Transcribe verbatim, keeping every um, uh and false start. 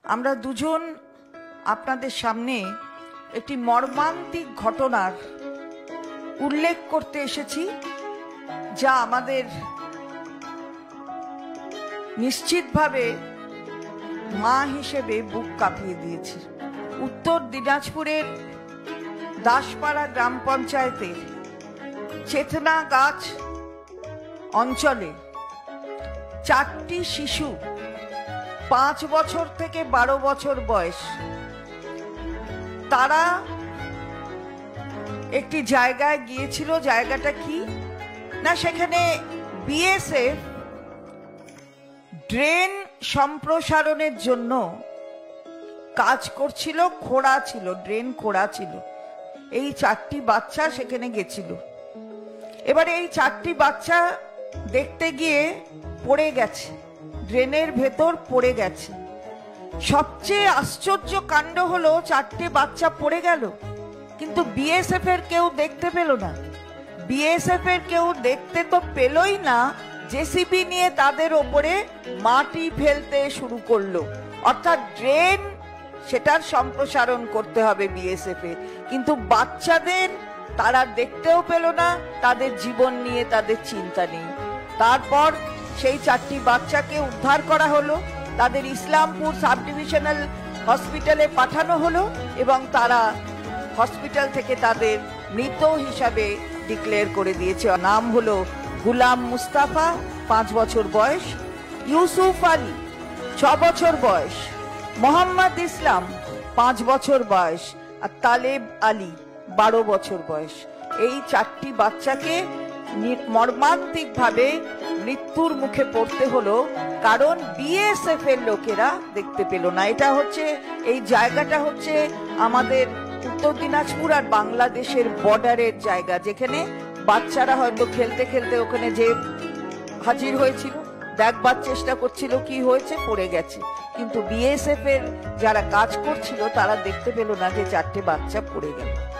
আমরা দুজন আপনাদের সামনে একটি মর্মান্তিক ঘটনার উল্লেখ করতে এসেছি, যা আমাদের নিশ্চিতভাবে মা হিসেবে বুক কাঁপিয়ে দিয়েছে। উত্তর দিনাজপুরের দাসপাড়া গ্রাম পঞ্চায়েতের চেতনা গাছ অঞ্চলে চারটি শিশু, পাঁচ বছর থেকে বারো বছর বয়স, তারা একটি জায়গায় গিয়েছিল। জায়গাটা কি না, সেখানে বিএসএফ ড্রেন সম্প্রসারণের জন্য কাজ করছিল, খোঁড়া ছিল, ড্রেন খোঁড়া ছিল। এই চারটি বাচ্চা সেখানে গেছিল। এবারে এই চারটি বাচ্চা দেখতে গিয়ে পড়ে গেছে, ড্রেনের ভেতর পড়ে গেছে। সবচেয়ে আশ্চর্য কাণ্ড হলো, চারটে বাচ্চা পড়ে গেল, কিন্তু বিএসএফ এর কেউ দেখতে পেল না। বিএসএফ এর কেউ দেখতে তো পেলই না, জেসিবি নিয়ে তাদের ওপরে মাটি ফেলতে শুরু করলো। অর্থাৎ ড্রেন সেটার সম্প্রসারণ করতে হবে বিএসএফ এর, কিন্তু বাচ্চাদের তারা দেখতেও পেল না, তাদের জীবন নিয়ে তাদের চিন্তা নেই। তারপর সেই চারটি বাচ্চাকে উদ্ধার করা হলো, তাদের ইসলামপুর সাব ডিভিশনাল হসপিটালে পাঠানো হলো এবং তারা হসপিটাল থেকে তাদের মৃত হিসাবে ডিক্লেয়ার করে দিয়েছে। নাম হলো গুলাম মুস্তাফা, পাঁচ বছর বয়স, ইউসুফ আলী ছ বছর বয়স, মোহাম্মদ ইসলাম পাঁচ বছর বয়স আর তালেব আলী বারো বছর বয়স। এই চারটি বাচ্চাকে মর্মান্তিক ভাবে মৃত্যুর মুখে পড়তে হলো, কারণ বিএসএফ এর লোকেরা দেখতে পেল না। এটা হচ্ছে, এই জায়গাটা হচ্ছে আমাদের উত্তর দিনাজপুর আর বাংলাদেশের বর্ডারের জায়গা, যেখানে বাচ্চারা হয়তো খেলতে খেলতে ওখানে যে হাজির হয়েছিল, দেখবার চেষ্টা করছিল কি হয়েছে, পড়ে গেছে। কিন্তু বিএসএফ এর যারা কাজ করছিল তারা দেখতে পেল না যে চারটে বাচ্চা পড়ে গেল।